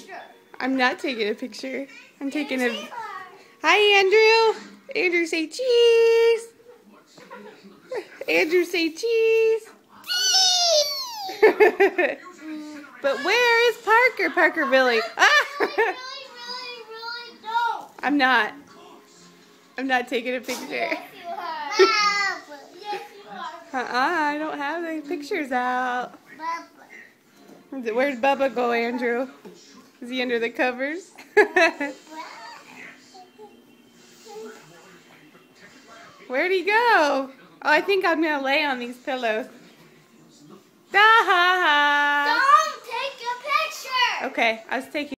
picture. I'm not taking a picture. I'm taking a... Hi, Andrew. Andrew, say cheese. Andrew, say cheese. But where is Parker? Parker really... Ah! Really don't. I'm not taking a picture. Yes, you are. Yes, you are. I don't have any pictures out. Bubba. Where'd Bubba go, Andrew? Is he under the covers? Where'd he go? Oh, I think I'm gonna lay on these pillows. Da ha ha. Don't take a picture. Okay, I was taking